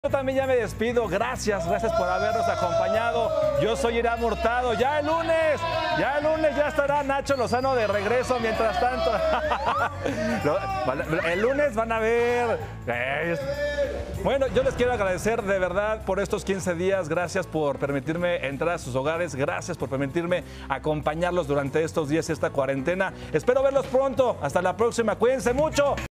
Yo también ya me despido, gracias por habernos acompañado. Yo soy Irán Hurtado, ya el lunes ya estará Nacho Lozano de regreso. Mientras tanto, el lunes van a ver. Bueno, yo les quiero agradecer de verdad por estos 15 días, gracias por permitirme entrar a sus hogares, gracias por permitirme acompañarlos durante estos días, esta cuarentena. Espero verlos pronto, hasta la próxima, cuídense mucho.